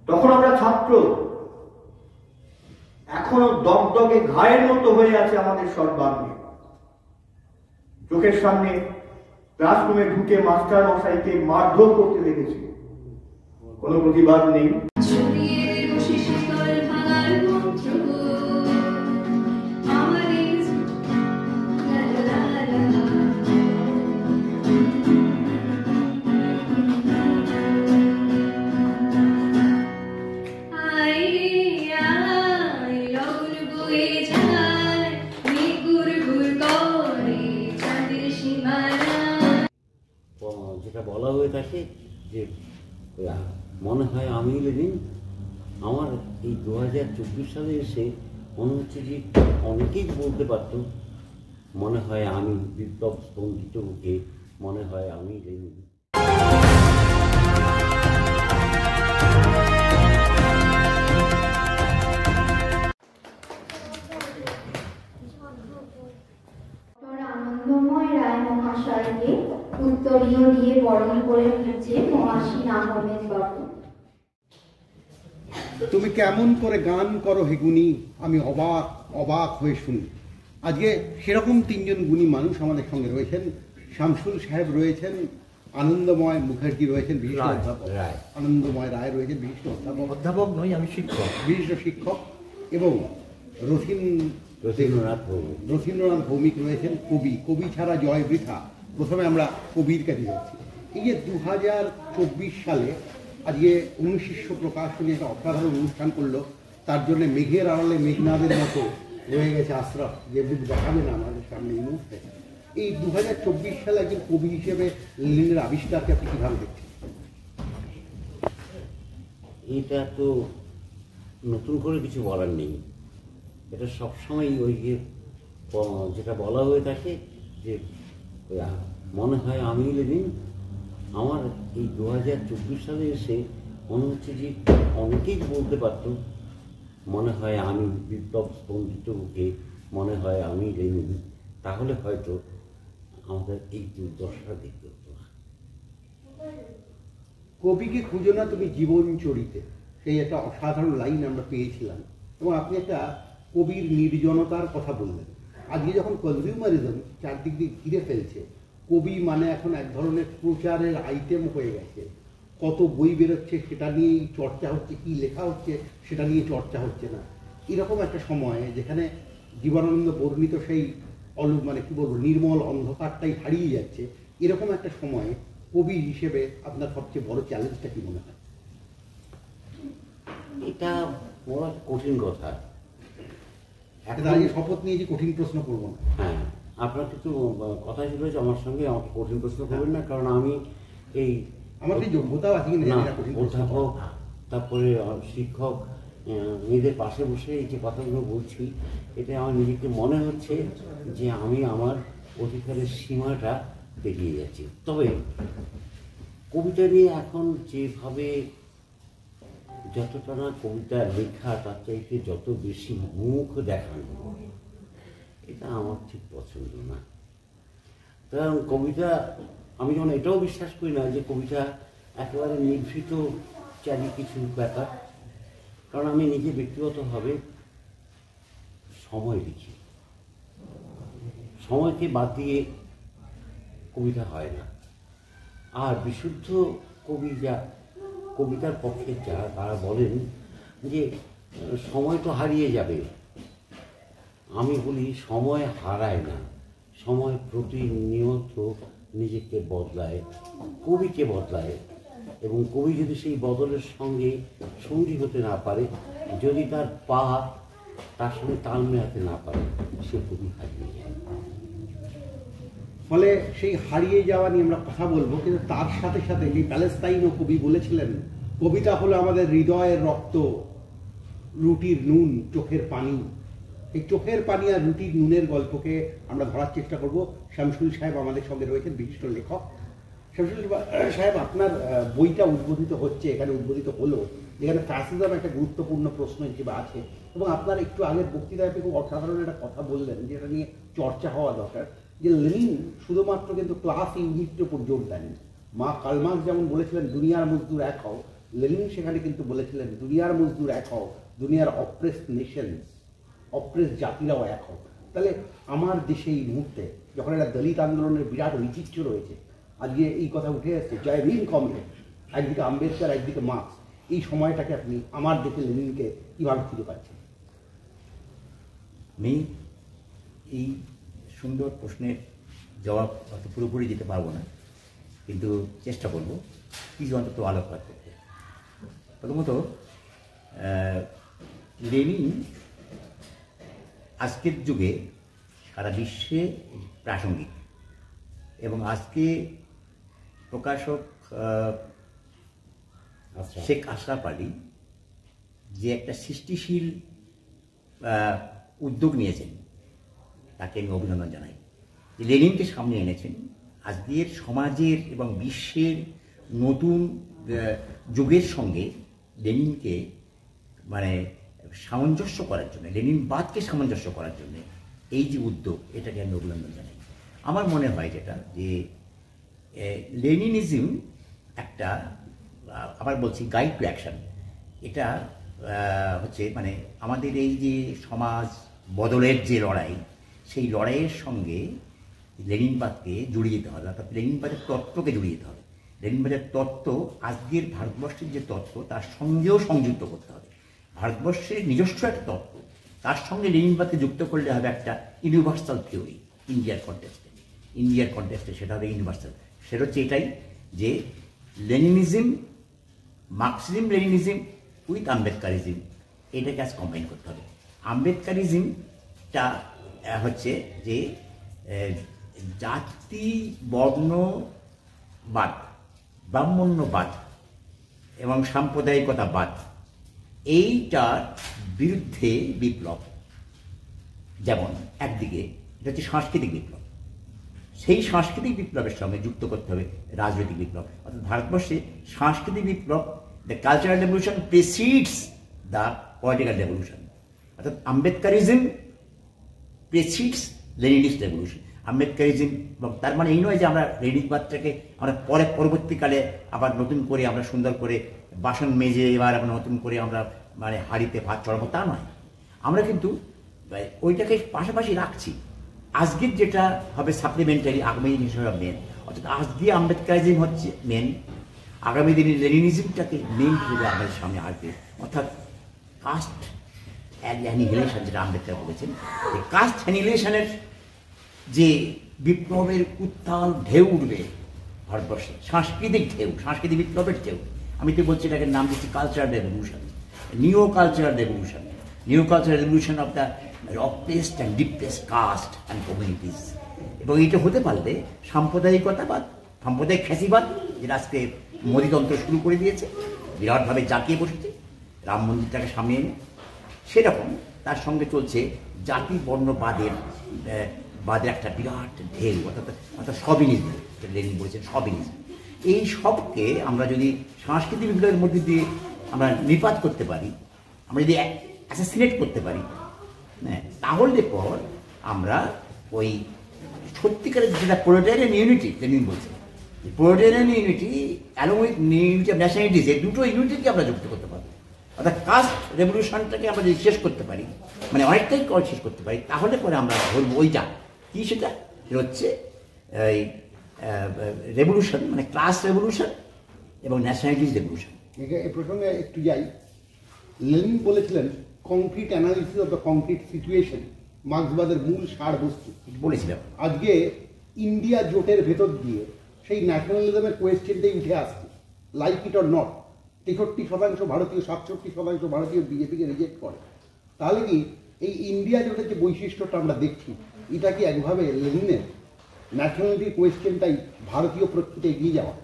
তখন আমরা ছাত্র, এখনো দগদগে ঘায়ের মতো হয়ে আছে আমাদের সর্বাঙ্গে। চোখের সামনে ক্লাসরুমে ঢুকে মাস্টার মশাইকে মারধর করতে দেখেছি, কোনো প্রতিবাদ নেই। যেটা বলা হয়ে থাকে যে মনে হয় আমি লেনিন, আমার এই 2024 সালে এসে মনে হচ্ছে যে অনেকেই বলতে পারতো মনে হয় আমি বিপ্লব স্পন্দিত বুকে, মনে হয় আমি লেনিন। আনন্দময় রায় মহাশয়কে উত্তরীয় দিয়ে বরণ করে ফিরছে মহাসীন আহমেদ বাবু। তুমি কেমন করে গান করো হে গুণী, আমি অবাক অবাক হয়ে শুনি। আজকে সেরকম তিনজন গুণী মানুষ আমাদের সঙ্গে রয়েছেন। শামসুল সাহেব রয়েছেন, আনন্দময় মুখার্জি রয়েছেন বিশিষ্ট অধ্যাপক, আনন্দময় রায় রয়েছেন বিশিষ্ট অধ্যাপক, অধ্যাপক নই আমি শিক্ষক, বিশিষ্ট শিক্ষক, এবং রথীন্দ্রনাথ ভৌমিক রয়েছেন কবি। কবি ছাড়া জয় বৃথা। প্রথমে আমরা কবির কাছে যাচ্ছি। এই যে 2024 সালে আজকে 19 শিষ্য প্রকাশনী একটা অসাধারণ অনুষ্ঠান করলো, তার জন্য মেঘের আড়ালে মেঘনাদের মতো রয়ে গেছে আশরাফ, যে দেখাবেন আমাদের সামনে এই মুহূর্তে। এই 2024 সালে একজন কবি হিসেবে লেনিনের আবিষ্কারকে আপনি কীভাবে দেখছেন? এটা তো নতুন করে কিছু বলার নেই, এটা সবসময় ওই যে যেটা বলা হয়ে থাকে যে মনে হয় আমি লেনিন, আমার এই 2024 সালে এসে মনে হচ্ছে যে অনেকেই বলতে পারতো মনে হয় আমি বিপ্লব স্পন্দিত বুকে, মনে হয় আমি লেনিন, তাহলে হয়তো আমাদের এই দুর্দশাটা দেখতে হতো না। কবিকে খুঁজো না তুমি জীবন চরিতে, সেই একটা অসাধারণ লাইন আমরা পেয়েছিলাম, এবং আপনি একটা কবির নির্জনতার কথা বললেন। আজকে যখন কনজিউমারিজম চারদিক দিয়ে ঘিরে ফেলছে, কবি মানে এখন এক ধরনের প্রচারের আইটেম হয়ে গেছে। কত বই বেরোচ্ছে সেটা নিয়েই চর্চা হচ্ছে, কি লেখা হচ্ছে সেটা নিয়ে চর্চা হচ্ছে না। এরকম একটা সময়ে যেখানে জীবনানন্দ বর্ণিত সেই মানে কি বলবো নির্মল অন্ধকারটাই হারিয়ে যাচ্ছে, এরকম একটা সময়ে কবি হিসেবে আপনার সবচেয়ে বড় চ্যালেঞ্জটা কি মনে হয়? এটা বড় কঠিন কথা। আজকে শপথ নিয়ে যে কঠিন প্রশ্ন করবো না। হ্যাঁ, আপনার কিন্তু কথা ছিল যে আমার সঙ্গে আমাকে কঠিন প্রশ্ন করবেন না, কারণ আমি এই আমার এই যোগ্যতাও আছে অধ্যাপক, তারপরে শিক্ষক, নিজের পাশে বসে এই যে কথাগুলো বলছি, এটা আমার নিজেকে মনে হচ্ছে যে আমি আমার অধিকারের সীমাটা পেরিয়ে যাচ্ছি। তবে কবিতা নিয়ে এখন যেভাবে যতটা না কবিতা লেখা তার চাইতে যত বেশি মুখ দেখানো, এটা আমার ঠিক পছন্দ না। কারণ কবিতা, আমি যেমন এটাও বিশ্বাস করি না যে কবিতা একেবারে নিভৃত চারি কিছু ব্যাপার, কারণ আমি নিজে ব্যক্তিগতভাবে সময় লিখি, সময়কে বাদ দিয়ে কবিতা হয় না। আর বিশুদ্ধ কবি যা কবিতার পক্ষে যা তারা বলেন যে সময় তো হারিয়ে যাবে, আমি বলি সময় হারায় না, সময় প্রতিনিয়ত নিজেকে বদলায়, কবিকে বদলায়, এবং কবি যদি সেই বদলের সঙ্গে সঙ্গী হতে না পারে, যদি তার পা তার সঙ্গে তাল মেলাতে না পারে, সে কবি হারিয়ে যায়। ফলে সেই হারিয়ে যাওয়া নিয়ে আমরা কথা বলবো, কিন্তু তার সাথে সাথে এই প্যালেস্তাইনও কবি বলেছিলেন কবিতা হলো আমাদের হৃদয়ের রক্ত, রুটির নুন, চোখের পানি। এই চোখের পানি আর রুটির নুনের গল্পকে আমরা ধরার চেষ্টা করব। শামসুল সাহেব আমাদের সঙ্গে রয়েছেন, বিশিষ্ট লেখক। শামসুল সাহেব, আপনার বইটা উদ্বোধিত হচ্ছে, এখানে উদ্বোধিত হলো, যেখানে ফ্যাসিজম একটা গুরুত্বপূর্ণ প্রশ্ন হিসেবে আছে, এবং আপনার একটু আগের বক্তৃতায় আপনি খুব অসাধারণ একটা কথা বললেন যেটা নিয়ে চর্চা হওয়া দরকার, যে লেনিন শুধুমাত্র কিন্তু ক্লাস ইউনিটের উপর জোর দেন। মা কার্ল মার্কস যেমন বলেছিলেন দুনিয়ার মজদুর এক হও, লেনিন সেখানে কিন্তু বলেছিলেন দুনিয়ার মজদুর এক হও, দুনিয়ার অপ্রেসড নেশনস, অপ্রেসড জাতিরাও এক হোক। তাহলে আমার দেশে এই মুহূর্তে যখন একটা দলিত আন্দোলনের বিরাট ঐতিহ্য রয়েছে, আজকে এই কথা উঠে আসছে, জয় ভীম কমরেড, একদিকে আম্বেদকর একদিকে মার্কস, এই সময়টাকে আপনি আমার দেশে লেনিনকে কীভাবে খুঁজে পাচ্ছেন? আমি এই সুন্দর প্রশ্নের জবাব অত পুরোপুরি দিতে পারবো না, কিন্তু চেষ্টা করব কিছু অন্তত আলোকপাত করতে। প্রথমত লেনিন আজকের যুগে সারা বিশ্বে প্রাসঙ্গিক, এবং আজকে প্রকাশক শেখ আশরাফ আলী যে একটা সৃষ্টিশীল উদ্যোগ নিয়েছেন তাকে আমি অভিনন্দন জানাই। যে লেনিনকে সামনে এনেছেন আজকের সমাজের এবং বিশ্বের নতুন যুগের সঙ্গে লেনিনকে মানে সামঞ্জস্য করার জন্য, লেনিনবাদকে সামঞ্জস্য করার জন্য এই যে উদ্যোগ, এটাকে আমি অভিনন্দন জানাই। আমার মনে হয় যেটা যে লেনিনিজম একটা, আবার বলছি, গাইড টু অ্যাকশন। এটা হচ্ছে মানে আমাদের এই যে সমাজ বদলের যে লড়াই, সেই লড়াইয়ের সঙ্গে লেনিনবাদকে জড়িয়ে দিতে হবে, অর্থাৎ লেনিনবাদের তত্ত্বকে জড়িয়ে দিতে হবে। লেনিনবাদের তত্ত্ব আজকের ভারতবর্ষের যে তত্ত্ব তার সঙ্গেও সংযুক্ত করতে হবে। ভারতবর্ষের নিজস্ব একটা তত্ত্ব, তার সঙ্গে লেনিনবাদকে যুক্ত করলে হবে একটা ইউনিভার্সাল থিওরি ইন্ডিয়ার কন্টেক্সটে সেটা হবে ইউনিভার্সাল। সেটা হচ্ছে এটাই যে Leninism, Marxism Leninism with Ambedkarism, এটাকে আজ কম্বাইন করতে হবে। আম্বেদকারিজমটা হচ্ছে যে জাতি বর্ণবাদ, ব্রাহ্মণ্যবাদ এবং সাম্প্রদায়িকতাবাদ, এইটার বিরুদ্ধে বিপ্লব। যেমন একদিকে এটা হচ্ছে সাংস্কৃতিক বিপ্লব, সেই সাংস্কৃতিক বিপ্লবের সঙ্গে যুক্ত করতে হবে রাজনৈতিক বিপ্লব। অর্থাৎ ভারতবর্ষে সাংস্কৃতিক বিপ্লব, the cultural revolution precedes the political revolution. অর্থাৎ আম্বেদকারিজম প্রেসিডস লেনিনিস্ট রেভলিউশন। আম্বেদকারিজম, এবং তার মানে এই নয় যে আমরা লেনিনবাদটাকে আমরা পরবর্তীকালে আবার নতুন করে আমরা সুন্দর করে বাসন মেজে এবার আমরা নতুন করে আমরা মানে হাঁড়িতে ভাত চড়াবো, তা নয়। আমরা কিন্তু ওইটাকে পাশাপাশি রাখছি। আজকের যেটা হবে সাপ্লিমেন্টারি, আগামী দিন হিসেবে মেন। অর্থাৎ আজকে আম্বেদকারিজম হচ্ছে মেন, আগামী দিনে লেনিনিজমটাকে মেন হিসেবে আমাদের সামনে আসবে। অর্থাৎ কাস্ট অ্যানিহিলেশন, যেটা আম্বেদকর বলেছেন, এই কাস্ট অ্যানিহিলেশনের যে বিপ্লবের উত্তাল ঢেউ উঠবে ভারতবর্ষে, সাংস্কৃতিক ঢেউ, সাংস্কৃতিক বিপ্লবের ঢেউ। আমি তো বলছি এটাকে নাম দিচ্ছি cultural revolution, neo cultural revolution, neo cultural revolution of the oppressed and depressed caste and communities. এবং এটা হতে পারলে সাম্প্রদায়িকতাবাদ, সাম্প্রদায়িক ফ্যাসিবাদ, যেটা আজকে মোদীতন্ত্র শুরু করে দিয়েছে, বিরাটভাবে জাঁকিয়ে বসেছে রাম মন্দিরটাকে সামনে এনে, সেরকম তার সঙ্গে চলছে জাতি বর্ণবাদের একটা বিরাট ঢেউ, অর্থাৎ সবিনিজম, লেনিন বলেছেন সবিনিজম। এই সবকে আমরা যদি সাংস্কৃতিক বিপ্লবের মধ্যে দিয়ে আমরা নিপাত করতে পারি, আমরা যদি অ্যাসাসিনেট করতে পারি, হ্যাঁ, তাহলে পর আমরা ওই সত্যিকারের যেটা প্রোলেটারিয়ান ইউনিটি, লেনিন বলছেন proletarian unity along with unity of nationalities, এই দুটো ইউনিটিকে আমরা যুক্ত করতে পারবো। অর্থাৎ কাস্ট রেভলিউশনটাকে আমরা যদি শেষ করতে পারি, মানে অনেকটাই শেষ করতে পারি, তাহলে পরে আমরা বলবো ওইটা কি, সেটা হচ্ছে এই রেভলিউশন, মানে ক্লাস রেভলিউশন এবং ন্যাশনালিটিস রেভলিউশন। এই প্রসঙ্গে একটু যাই। লেনিন বলেছিলেন concrete analysis of the concrete situation মার্ক্সবাদের মূল সার বস্তু। বলেছিলাম আজকে ইন্ডিয়া জোটের ভেতর দিয়ে সেই ন্যাশনালিজমের কোয়েশ্চেনটাই উঠে আসছে, লাইক ইট অর নট। 63% ভারতীয়, 67% ভারতীয় বিজেপিকে রিজেক্ট করে। তাহলে কি এই ইন্ডিয়া জোটের যে বৈশিষ্ট্যটা আমরা দেখছি, এটা কি একভাবে লেনিনের ন্যাশনালিটির কোয়েশ্চেনটাই ভারতীয় প্রকৃতিতে এগিয়ে যাওয়া?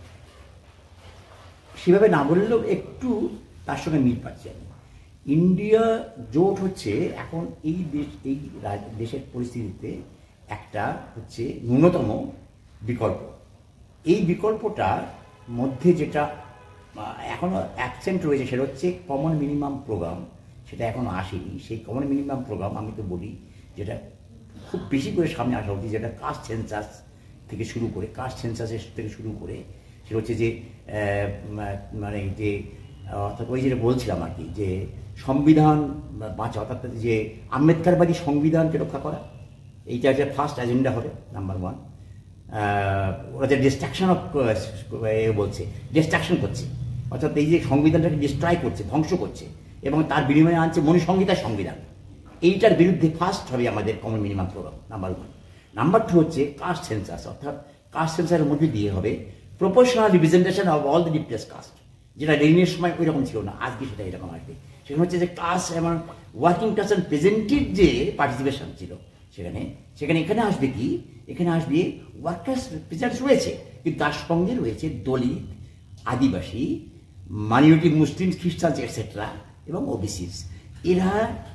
সেভাবে না বললেও একটু তার সঙ্গে মিল পাচ্ছি আমি। ইন্ডিয়া জোট হচ্ছে এখন এই দেশের পরিস্থিতিতে একটা হচ্ছে ন্যূনতম বিকল্প। এই বিকল্পটার মধ্যে যেটা এখনও অ্যাবসেন্ট রয়েছে সেটা হচ্ছে কমন মিনিমাম প্রোগ্রাম, সেটা এখনও আসেনি। সেই কমন মিনিমাম প্রোগ্রাম আমি তো বলি যেটা খুব বেশি করে সামনে আসা উচিত, যেটা কাস্ট সেন্সাস থেকে শুরু করে সেটা হচ্ছে যে মানে যে অর্থাৎ ওই যেটা বলছিলাম আর কি, যে সংবিধান বাঁচা, অর্থাৎ যে আম্বেদকারবাদী সংবিধানকে রক্ষা করা, এইটা যে ফার্স্ট এজেন্ডা হবে নাম্বার 1। ওরা যে ডিস্ট্রাকশন অফ বলছে, ডিস্ট্রাকশন করছে, অর্থাৎ এই যে সংবিধানটাকে ডিস্ট্রয় করছে, ধ্বংস করছে, এবং তার বিনিময়ে আনছে মনুসংহিতার সংবিধান। এইটার বিরুদ্ধে ফার্স্ট হবে আমাদের common minimum programme, number 1। Number 2 হচ্ছে কাস্ট সেন্সাস, অর্থাৎ কাস্ট সেন্সাসের মধ্যে দিয়ে হবে proportional representation of all the depressed caste, যেটা লেনিনের সময় ওই রকম ছিল না, আজকে সেটা এরকম আসবে। সেখানে হচ্ছে যে ক্লাস এবং ওয়ার্কিং ক্লাস অ্যান্ড প্রেজেন্টেড যে পার্টিসিপেশন ছিল সেখানে এখানে আসবে কি, এখানে আসবে ওয়ার্কার্স রিপ্রেজেন্ট রয়েছে, কিন্তু তার সঙ্গে রয়েছে দলিত, আদিবাসী, মাইনরিটি, মুসলিম, খ্রিস্টান এটসেট্রা এবং ওবিসিস। এরা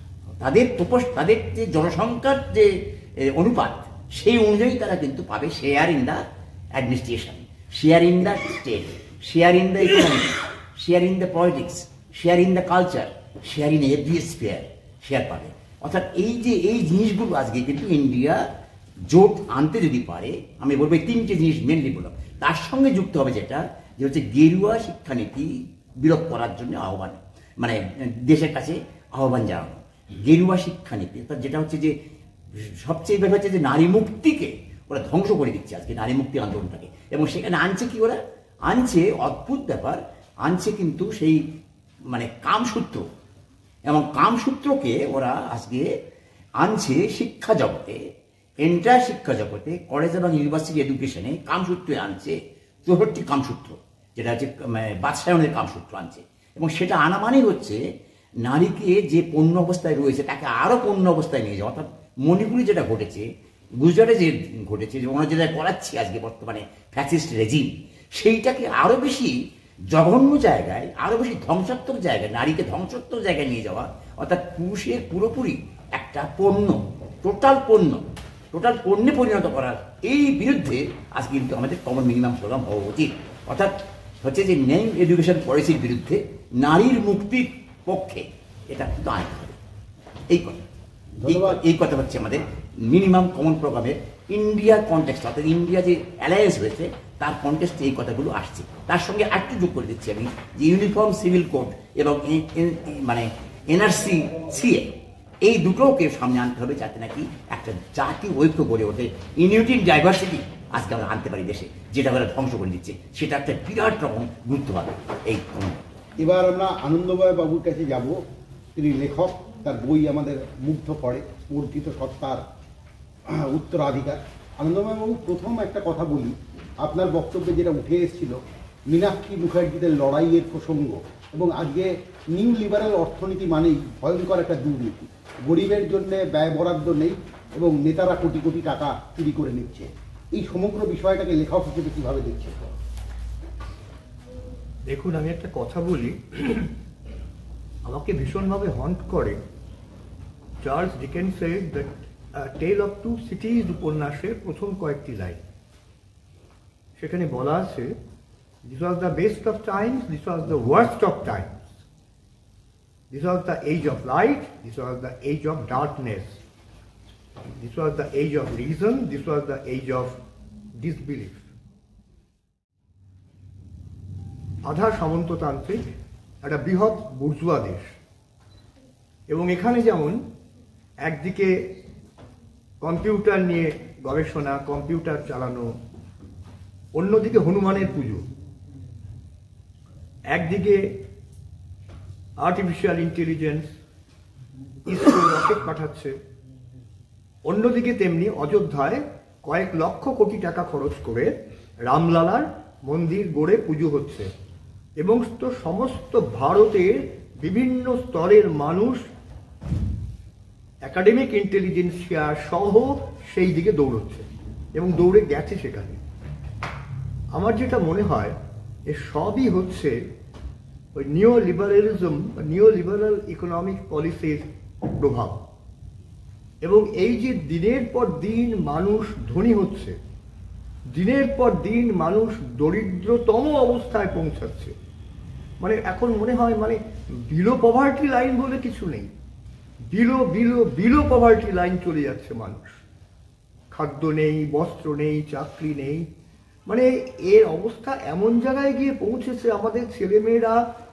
তাদের যে জনসংখ্যার যে অনুপাত, সেই অনুযায়ী তারা কিন্তু পাবে share in the administration, share in the state, share in the economy, share in the politics, share in the culture, share in every spare share পাবে। অর্থাৎ এই জিনিসগুলো আজকে কিন্তু ইন্ডিয়া জোট আনতে যদি পারে, আমি বলবো এই 3টে জিনিস মেনলি বললাম, তার সঙ্গে যুক্ত হবে যেটা যে হচ্ছে গেরুয়া শিক্ষানীতি বিলোপ করার জন্য আহ্বান, মানে দেশের কাছে আহ্বান জানানো। গেরুয়া শিক্ষানীতি অর্থাৎ যেটা হচ্ছে যে সবচেয়ে ব্যাপার হচ্ছে যে নারী মুক্তিকে ওরা ধ্বংস করে দিচ্ছে আজকে, নারী মুক্তি আন্দোলনটাকে। এবং সেখানে আনছে কি, ওরা আনছে অদ্ভুত ব্যাপার, আনছে কিন্তু সেই মানে কামসূত্র, এবং কামসূত্রকে ওরা আজকে আনছে শিক্ষা জগতে, এন্টায়ার শিক্ষা জগতে, কলেজ এবং ইউনিভার্সিটি এডুকেশনে কামসূত্রে আনছে 64টি কামসূত্র, যেটা হচ্ছে বাদশায়নের কামসূত্র আনছে। এবং সেটা আনা মানে হচ্ছে নারীকে যে পণ্য অবস্থায় রয়েছে তাকে আরও পণ্য অবস্থায় নিয়ে যাওয়া। অর্থাৎ মণিপুরে যেটা ঘটেছে, গুজরাটে যে ঘটেছে, যে অন্য যেটা করাচ্ছে আজকে বর্তমানে ফ্যাসিস্ট রেজিম, সেইটাকে আরও বেশি জঘন্য জায়গায়, আরও বেশি ধ্বংসাত্মক জায়গায়, নারীকে ধ্বংসাত্মক জায়গায় নিয়ে যাওয়া। অর্থাৎ পুরুষের পুরোপুরি একটা পণ্য, টোটাল পণ্যে পরিণত করার এই বিরুদ্ধে আজকে কিন্তু আমাদের কমন মিনিমাম প্রোগ্রাম হওয়া উচিত। অর্থাৎ হচ্ছে যে মেইন এডুকেশন পলিসির বিরুদ্ধে নারীর মুক্তির পক্ষে এটা কিন্তু আনতে হবে। এই কথা হচ্ছে আমাদের মিনিমাম কমন প্রোগ্রামের ইন্ডিয়ার কনটেক্সট, অর্থাৎ ইন্ডিয়া যে অ্যালায়েন্স হয়েছে তার কনটেক্সটে এই কথাগুলো আসছে। তার সঙ্গে আরেকটু যোগ করে দিচ্ছি আমি, যে ইউনিফর্ম সিভিল কোড এবং মানে এনআরসি সিএ, এই দুটোকে সামনে আনতে হবে, যাতে নাকি একটা জাতীয় ঐক্য গড়ে ওঠে। ইউনিটি ইন ডাইভার্সিটি আজকে আমরা আনতে পারি দেশে, যেটা আমরা ধ্বংস করে দিচ্ছে, সেটা একটা বিরাট রকম গুরুত্ব পাবে এই। এবার আমরা আনন্দময় বাবুর কাছে যাব। তিনি লেখক, তার বই আমাদের মুগ্ধ করে, বর্ধিত সত্তার উত্তরাধিকার। আনন্দময় বাবু, প্রথম একটা কথা বলি, আপনার বক্তব্যে যেটা উঠে এসেছিল মীনাক্ষী মুখার্জিদের লড়াইয়ের প্রসঙ্গ, এবং আজকে নিউ লিবারাল অর্থনীতি মানেই ভয়ঙ্কর একটা দুর্নীতি, গরিবের জন্য ব্যয় বরাদ্দ নেই এবং নেতারা কোটি কোটি টাকা চুরি করে নিচ্ছে। এই সমগ্র বিষয়টাকে লেখক হিসেবে কীভাবে দেখছে? দেখুন, আমি একটা কথা বলি, আমাকে ভীষণভাবে হন্ট করে চার্লস ডিকেন্সের the tale of two cities উপন্যাসের প্রথম কয়েকটি লাইন। সেখানে বলা আছে, this was the best of times, this was the worst of times, this was the age of light, this was the age of darkness, this was the age of reason, this was the age of disbelief. আধা সামন্ততান্ত্রিক একটা বৃহৎ bourgeois দেশ, এবং এখানে যেমন একদিকে computer নিয়ে গবেষণা, কম্পিউটার চালানো, অন্যদিকে হনুমানের পুজো, একদিকে আর্টিফিশিয়াল ইন্টেলিজেন্স, ইসরো রকেট পাঠাচ্ছে, অন্যদিকে তেমনি অযোধ্যায় কয়েক লক্ষ কোটি টাকা খরচ করে রামলালার মন্দির গড়ে পুজো হচ্ছে, এবং তো সমস্ত ভারতের বিভিন্ন স্তরের মানুষ একাডেমিক ইন্টেলিজেন্সিয়া সহ সেই দিকে দৌড়চ্ছে এবং দৌড়ে গেছে সেখানে। আমার যেটা মনে হয় এ সবই হচ্ছে ওই নিও লিবারালিজম বা নিও লিবারাল ইকোনমিক পলিসির প্রভাব। এবং এই যে দিনের পর দিন মানুষ ধনী হচ্ছে, দিনের পর দিন মানুষ দরিদ্রতম অবস্থায় পৌঁছাচ্ছে, মানে এখন মনে হয় মানে বিলো পভার্টি লাইন বলে কিছু নেই, বিলো পভার্টি লাইন চলে যাচ্ছে মানুষ। খাদ্য নেই, বস্ত্র নেই, চাকরি নেই, মানে এর অবস্থা এমন জায়গায় গিয়ে পৌঁছেছে, আমাদের ছেলেমেয়েরা,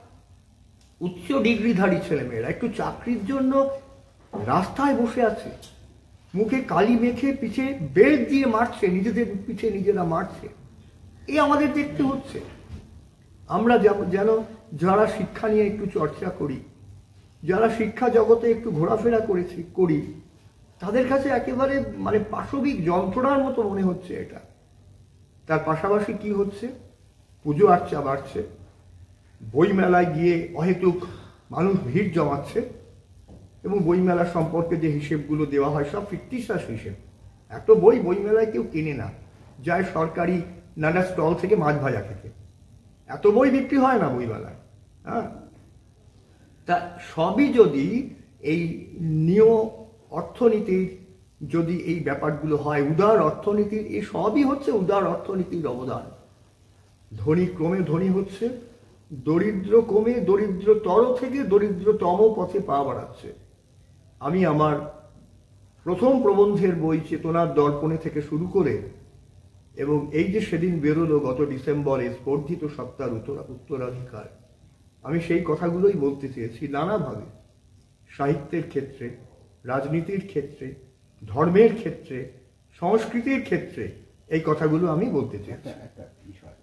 উচ্চ ডিগ্রিধারী ছেলেমেয়েরা একটু চাকরির জন্য রাস্তায় বসে আছে, মুখে কালি মেখে পিছে বেল্ট দিয়ে মারছে, নিজেদের পিছে নিজেরা মারছে। এই আমাদের দেখতে হচ্ছে। আমরা যেন যারা শিক্ষা নিয়ে একটু চর্চা করি, যারা শিক্ষা জগতে একটু ঘোরাফেরা করি, তাদের কাছে একেবারে মানে পাশবিক যন্ত্রণার মতো মনে হচ্ছে এটা। তার পাশাপাশি কি হচ্ছে, পুজো আর্চা বাড়ছে, বইমেলায় গিয়ে অহেতুক মানুষ ভিড় জমাচ্ছে, এবং বইমেলা সম্পর্কে যে হিসেবগুলো দেওয়া হয় সব ফিকটিশিয়াস হিসেব। এত বইমেলায় কেউ কেনে না, যায় সরকারি নানা স্টল থেকে মাছ ভাজা খেতে। এত বই বিক্রি হয় না বইমেলায়। হ্যাঁ, তা সবই যদি এই নিয় অর্থনীতির যদি এই ব্যাপারগুলো হয়, উদার অর্থনীতির, এই সবই হচ্ছে উদার অর্থনীতির অবদান। ধনী ক্রমে ধনী হচ্ছে, দরিদ্র কমে দরিদ্রতর থেকে দরিদ্রতম পথে পা বাড়াচ্ছে। আমি আমার প্রথম প্রবন্ধের বই চেতনার দর্পণে থেকে শুরু করে, এবং এই যে সেদিন বেরোলো গত ডিসেম্বরে স্পর্ধিত সত্তার উত্তরাধিকার, আমি সেই কথাগুলোই বলতে চেয়েছি। নানাভাবে সাহিত্যের ক্ষেত্রে, রাজনীতির ক্ষেত্রে, ধর্মের ক্ষেত্রে, সংস্কৃতির ক্ষেত্রে এই কথাগুলো আমি বলতে চেয়েছি। একটা বিষয়,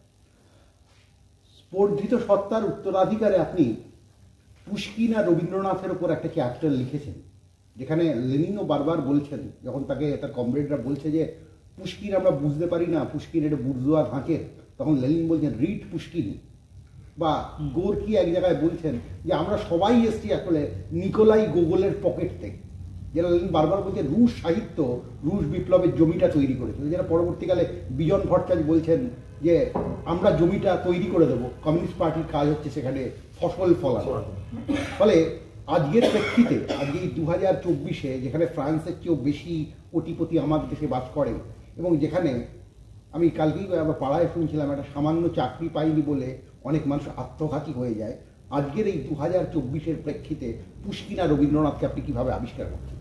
স্পর্ধিত সত্তার উত্তরাধিকারে আপনি পুশকিন আর রবীন্দ্রনাথের উপর একটা চ্যাপ্টার লিখেছেন, যেখানে লেনিনও বারবার বলছেন, যখন তাকে তার কমরেডরা বলছে যে পুশকিন আমরা বুঝতে পারি না, পুশকিন এটা বুর্জোয়া ধাঁচের, তখন লেনিন বলছেন রিড পুশকিন। বা গোর্কি এক জায়গায় বলছেন যে আমরা সবাই এসছি আসলে নিকোলাই গোগলের পকেট থেকে, যেটা লেনিন বারবার বলছেন রুশ সাহিত্য রুশ বিপ্লবের জমিটা তৈরি করেছিল, যেটা পরবর্তীকালে বিজন ভট্টাচার্য বলছেন যে আমরা জমিটা তৈরি করে দেবো, কমিউনিস্ট পার্টির কাজ হচ্ছে সেখানে ফসল ফলানো। ফলে আজকের প্রেক্ষিতে, আজকে এই 2024-এ যেখানে ফ্রান্সের চেয়েও বেশি কোটিপতি আমাদের দেশে বাস করে, এবং যেখানে আমি কালকেই আমার পাড়ায় শুনছিলাম একটা সামান্য চাকরি পাইনি বলে অনেক মানুষ আত্মঘাতী হয়ে যায়, আজকের এই 2024-এর প্রেক্ষিতে পুশকিন আর রবীন্দ্রনাথকে আপনি কিভাবে আবিষ্কার করছেন?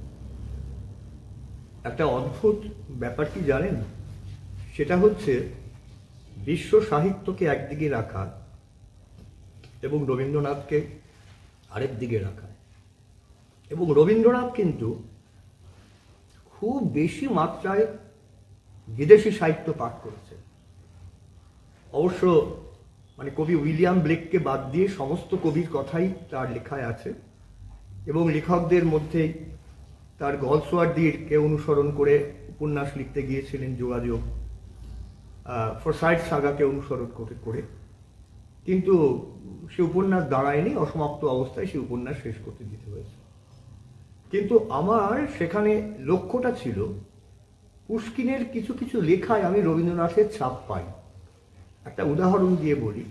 একটা অদ্ভুত ব্যাপার কি জানেন, সেটা হচ্ছে বিশ্ব সাহিত্যকে একদিকে রাখা এবং রবীন্দ্রনাথকে আরেক দিকে রাখা। এবং রবীন্দ্রনাথ কিন্তু খুব বেশি মাত্রায় বিদেশি সাহিত্য পাঠ করেছে। অবশ্য মানে কবি উইলিয়াম ব্লেককে বাদ দিয়ে সমস্ত কবির কথাই তার লেখায় আছে, এবং লেখকদের মধ্যে তার গলসওয়ার্দিকে অনুসরণ করে উপন্যাস লিখতে গিয়েছিলেন যোগাযোগ, ফরসাইট সাগাকে অনুসরণ করে, কিন্তু সে উপন্যাস দাঁড়ায়নি, অসমাপ্ত অবস্থায় সে উপন্যাস শেষ করতে দিতে হয়েছে। কিন্তু আমার সেখানে লক্ষ্যটা ছিল পুশকিনের কিছু কিছু লেখায় আমি রবীন্দ্রনাথের ছাপ পাই। একটা উদাহরণ দিয়ে বলি,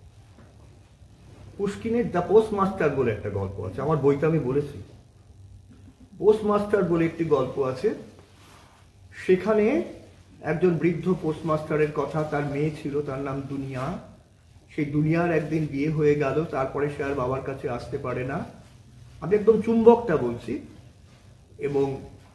পুশকিনের দ্য পোস্টমাস্টার বলে একটা গল্প আছে, আমার বইটা আমি বলেছি। পোস্টমাস্টার বলে একটি গল্প আছে, সেখানে একজন বৃদ্ধ পোস্টমাস্টারের কথা, তার মেয়ে ছিল, তার নাম দুনিয়া। সেই দুনিয়ার একদিন বিয়ে হয়ে গেল, তারপরে সে আর বাবার কাছে আসতে পারে না। আমি একদম চুম্বকটা বলছি। এবং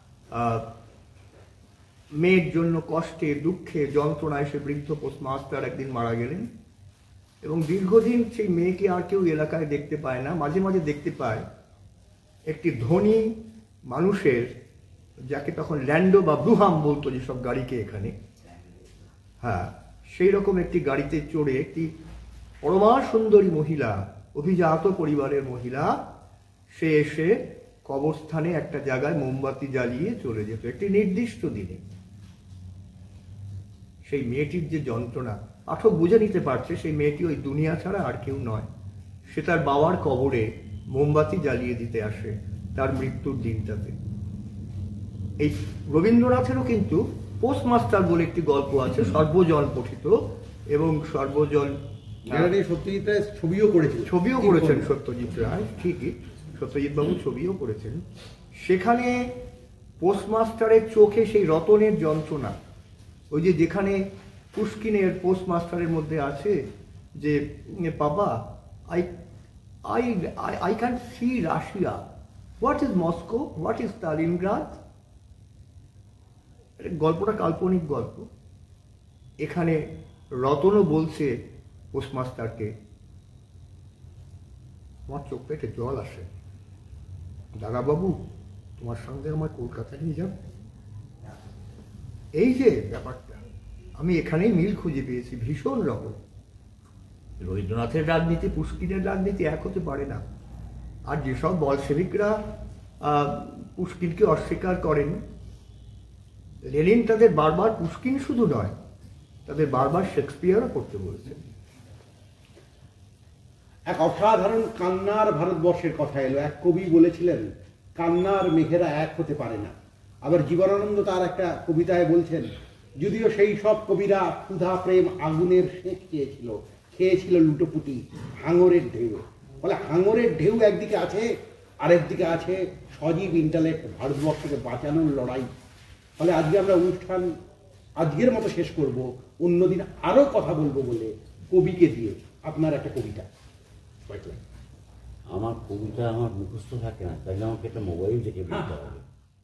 মেয়ের জন্য কষ্টে, দুঃখে, যন্ত্রণায় সে বৃদ্ধ পোস্টমাস্টার একদিন মারা গেলেন, এবং দীর্ঘদিন সেই মেয়েকে আর কেউ এলাকায় দেখতে পায় না। মাঝে মাঝে দেখতে পায় একটি ধনী মানুষের, যাকে তখন ল্যান্ডো বা ব্রুহাম বলতো যেসব গাড়িকে এখানে, হ্যাঁ, সেই রকম একটি গাড়িতে চড়ে একটি পরমা সুন্দরী মহিলা, অভিজাত পরিবারের মহিলা, সে এসে কবরস্থানে একটা জায়গায় মোমবাতি জ্বালিয়ে চলে যেত একটি নির্দিষ্ট দিনে। সেই মেয়েটির যে যন্ত্রণা, পাঠক বুঝে নিতে পারছে সেই মেয়েটি ওই দুনিয়া ছাড়া আর কেউ নয়। সে তার বাবার কবরে মোমবাতি জ্বালিয়ে দিতে আসে তার মৃত্যুর দিনটাতে। এই রবীন্দ্রনাথেরও কিন্তু পোস্টমাস্টার বলে একটি গল্প আছে, সর্বজন পঠিত, এবং সর্বজন সত্যজিৎ রায় ছবিও করেছেন সত্যজিৎ রায়, ঠিকই, সত্যজিৎ বাবু ছবিও করেছেন। সেখানে পোস্টমাস্টারের চোখে সেই রতনের যন্ত্রণা, ওই যে যেখানে পুশকিনের পোস্টমাস্টারের মধ্যে আছে যে বাবা, I can see Russia. What is Moscow? What is Stalingrad? গল্পটা কাল্পনিক গল্প। এখানে রতনও বলছে পোস্টমাস্টারকে, আমার চোখ পেটে জল আসে। দাদাবাবু, তোমার সঙ্গে আমার কলকাতা নিয়ে যাবে। এই যে ব্যাপারটা, আমি এখানেই মিল খুঁজে পেয়েছি ভীষণ রকম। রবীন্দ্রনাথের রাজনীতি পুশকিনের রাজনীতি এক হতে পারে না। আর যেসব বলশেভিকরা পুশকিনকে অস্বীকার করেন, লেনিন তাদের বারবার পুশকিন শুধু নয়, তাদের বারবার শেক্সপিয়ারও করতে বলেছেন। এক অসাধারণ কান্নার ভারতবর্ষের কথা এলো। এক কবি বলেছিলেন, কান্নার মেঘেরা এক হতে পারে না। আবার জীবনানন্দ তার একটা কবিতায় বলছেন, যদিও সেই সব কবিরা ক্ষুধা প্রেম আগুনের শেখ খেয়েছিল লুটোপুটি হাঙরের ঢেউ। ফলে হাঙরের ঢেউ একদিকে আছে, আরেকদিকে আছে সজীব ইন্টালেক্ট, ভারতবর্ষকে বাঁচানোর লড়াই। ফলে আজকে আমরা অনুষ্ঠান আজকের মতো শেষ করব, অন্যদিন আরো কথা বলবো বলে কবিকে দিয়ে আপনার একটা কবিতা। আমার কবিতা আমার মুখস্থ থাকে না, তাই আমাকে একটা মোবাইল দেখে বলতে হবে।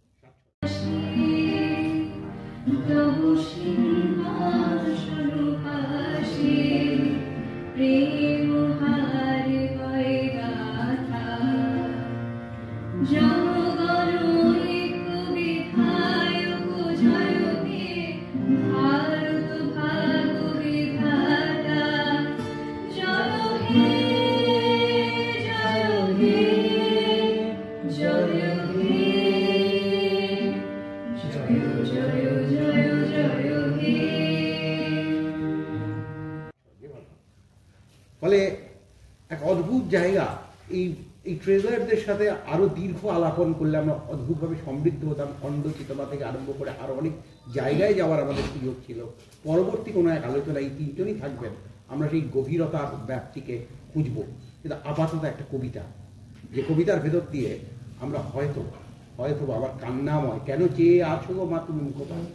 ফলে এক অদ্ভুত জায়গা। এই ট্রেজারদের সাথে আরো দীর্ঘ আলাপন করলে আমরা অদ্ভুতভাবে সমৃদ্ধ হতাম। খণ্ড চিতমা থেকে আরম্ভ করে আরো অনেক জায়গায় যাওয়ার আমাদের সুযোগ ছিল। পরবর্তী কোনো এক আলোচনায় এই তিনজনই থাকবেন, আমরা সেই গভীরতার ব্যাপ্তিকে খুঁজব। কিন্তু আপাতত একটা কবিতা, যে কবিতার ভেতর দিয়ে আমরা হয়তো আবার কান্নাময়, কেন চেয়ে আছো গো মা তুমি মুখপানে।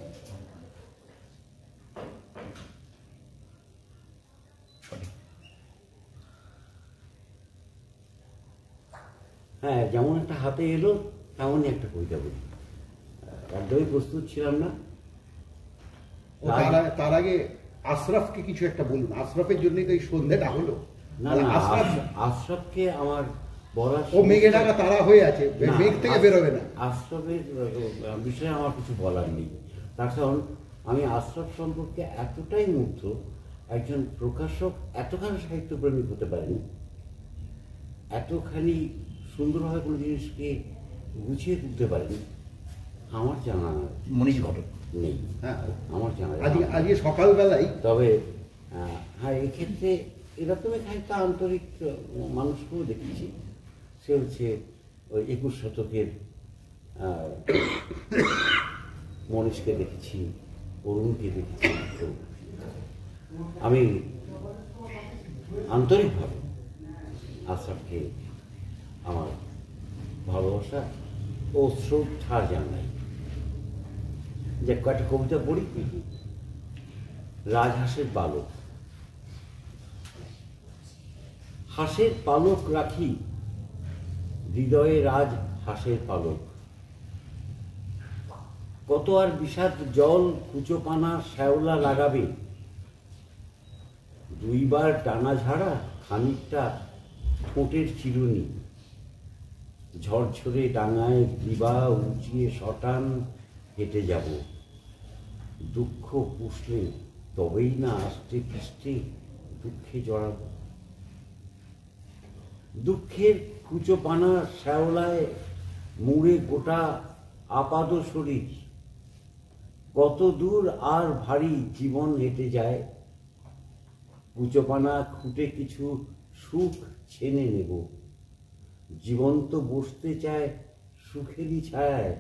হ্যাঁ, যেমন একটা হাতে এলো তেমনই একটা কবিতা বলি। একদমই প্রস্তুত ছিলাম না। তার আগে আশরাফকে কিছু একটা বলুন। আশরাফের জন্যই তো এই সন্ধ্যাটা হলো। না, আশরাফকে আমার বলার, ও মেঘে ঢাকা তারা হয়ে আছে, মেঘ থেকে বেরোবে না। আশরাফের বিষয়ে আমার কিছু বলার নেই। তার কারণ আমি আশরাফ সম্পর্কে এতটাই মুগ্ধ, একজন প্রকাশক এতখানি সাহিত্যপ্রেমিক হতে পারেন, এতখানি সুন্দরভাবে কোনো জিনিসকে গুছিয়ে তুলতে পারেন, আমার জানা মনীষ ঘটক নেই। হ্যাঁ, আমার জানা আজকে সকালবেলায়। তবে হ্যাঁ, এক্ষেত্রে এরকমই খানিকটা আন্তরিক মানুষকেও দেখেছি। সে হচ্ছে ওই 21 শতকের মনীষকে দেখেছি, অরুণকে দেখেছি। তো আমি আন্তরিকভাবে আশরাফকে আমার ভালোবাসা ও শ্রদ্ধা জানাই। যে কয়েকটা কবিতা পড়ি। রাজহাঁসের পালক। হাঁসের পালক রাখি, হৃদয়ে রাজ হাঁসের পালক। কত আর বিষাদ জল কুচোপানা শ্যাওলা লাগাবে, দুইবার টানা ঝাড়া খানিকটা ঠোঁটের চিরুনি। ঝরঝরে ডাঙায় গ্রীবা উঁচিয়ে শটান হেঁটে যাব। দুঃখ পুষলে তবেই না আস্তে পৃষ্ঠে দুঃখে জড়াবো। দুঃখের কুচোপানা শ্যাওলায় মুড়ে গোটা আপাদ শরীর। কত দূর আর ভারী জীবন হেঁটে যায়, কুচোপানা খুঁটে কিছু সুখ ছেনে নেব। জীবন্ত বসতে চায় সুখেরই ছায়ায়,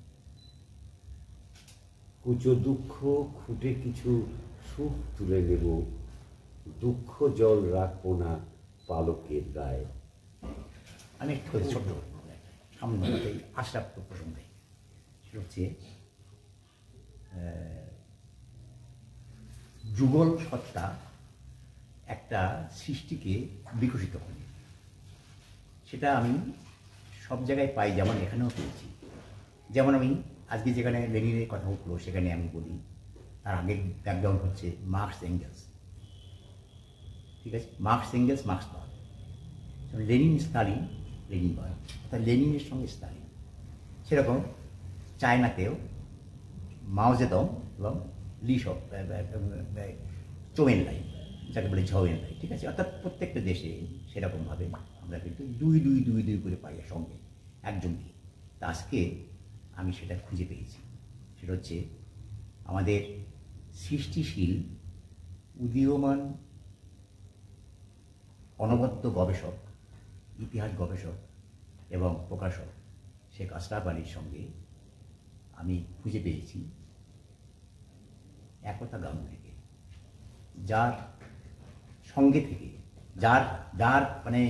কুচো দুঃখ খুঁটে কিছু সুখ তুলে নেব। দুঃখ জল রাখবো না পালকের গায়ে। আমি একটু ছোট্ট সামান্য এই আশরাফ প্রসঙ্গে, সেটা হচ্ছে যুগল সত্তা একটা সৃষ্টিকে বিকশিত করে, সেটা আমি সব জায়গায় পাই, যেমন এখানেও পেয়েছি। যেমন আমি আজকে যেখানে লেনিনের কথা উঠলো সেখানে আমি বলি তার আগের ব্যাকগ্রাউন্ড হচ্ছে মার্কস এঙ্গেলস। ঠিক আছে, মার্কস এঙ্গেলস মার্ক্সবাদ, লেনিন স্টালিন লেনিনবাদ, অর্থাৎ লেনিনের সঙ্গে স্টালিন। সেরকম চায়নাতেও মাও জেদং এবং চৌয়েনলাই, যাকে বলে ঝৌয়েনলাই, ঠিক আছে। অর্থাৎ প্রত্যেকটা দেশে সেরকমভাবে আমরা কিন্তু দুই দুই দুই দুই করে পাই সঙ্গে একজনকে। তা আজকে আমি সেটা খুঁজে পেয়েছি। সেটা হচ্ছে আমাদের সৃষ্টিশীল উদীয়মান অনবদ্য গবেষক, ইতিহাস গবেষক এবং প্রকাশক শেখ আশরাফ আলীর সঙ্গে আমি খুঁজে পেয়েছি একতা গাঙ্গুলিকে, যার সঙ্গে থেকে যার যার মানে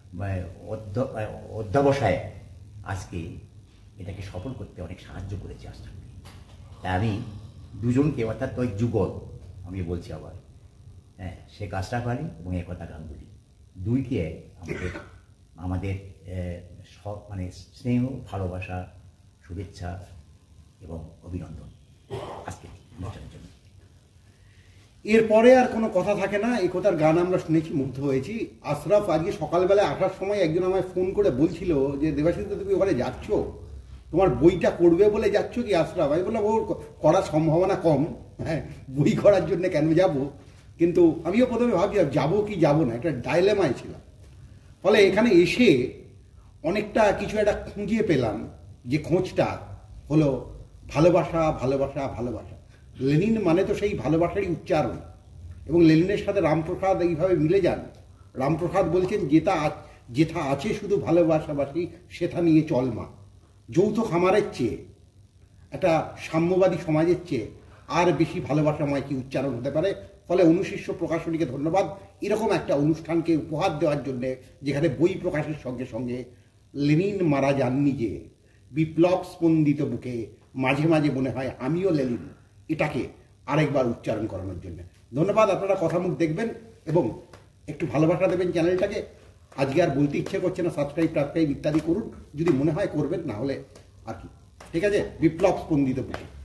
অধ্যবসায় আজকে এটাকে সফল করতে অনেক সাহায্য করেছে আশরাফকে। তাই আমি দুজনকে, অর্থাৎ ওই যুগল আমি বলছি আবার, হ্যাঁ, শেখ আশরাফ আলী এবং একতা গাঙ্গুলি দুইকে আমাদের সব মানে স্নেহ, ভালোবাসা, শুভেচ্ছা এবং অভিনন্দন আজকে অনুষ্ঠানের জন্য। এরপরে আর কোনো কথা থাকে না। একতার গান আমরা শুনেছি, মুগ্ধ হয়েছি। আশরাফ আজকে সকালবেলা আসার সময় একজন আমায় ফোন করে বলছিল যে দেবাশিস, তুমি ওখানে যাচ্ছ, তোমার বইটা করবে বলে যাচ্ছ কি আশরাফ? আমি বললাম ওর করার সম্ভাবনা কম, হ্যাঁ, বই করার জন্য কেন যাব। কিন্তু আমিও প্রথমে ভাবছিলাম যাবো কি যাবো না, একটা ডাইলেমায় ছিলাম। ফলে এখানে এসে অনেকটা কিছু একটা খুঁজে পেলাম, যে খোঁজটা হলো ভালোবাসা, ভালোবাসা, ভালোবাসা। লেনিন মানে তো সেই ভালোবাসারই উচ্চারণ। এবং লেনিনের সাথে রামপ্রসাদ এইভাবে মিলে যান। রামপ্রসাদ বলছেন, যেথা আছে শুধু ভালোবাসাবাসী সেথা নিয়ে চল মা। যৌথ খামারের চেয়ে, একটা সাম্যবাদী সমাজের চেয়ে আর বেশি ভালোবাসাময় কি উচ্চারণ হতে পারে। ফলে অনুশিষ্য প্রকাশনীকে ধন্যবাদ এরকম একটা অনুষ্ঠানকে উপহার দেওয়ার জন্যে, যেখানে বই প্রকাশের সঙ্গে সঙ্গে লেনিন মারা যাননি, যে বিপ্লব স্পন্দিত বুকে মাঝে মাঝে মনে হয় আমিও লেনিন, এটাকে আরেকবার উচ্চারণ করানোর জন্য ধন্যবাদ। আপনারা কথা মুখ দেখবেন এবং একটু ভালোবাসা দেবেন চ্যানেলটাকে। আজকে আর বলতে ইচ্ছে করছে না, সাবস্ক্রাইব ইত্যাদি করুন, যদি মনে হয় করবেন, না হলে আর কি। ঠিক আছে, বিপ্লব স্পন্দিত বুকে।